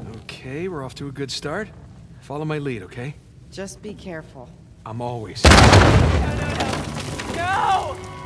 Okay, we're off to a good start. Follow my lead, okay? Just be careful. I'm always. No!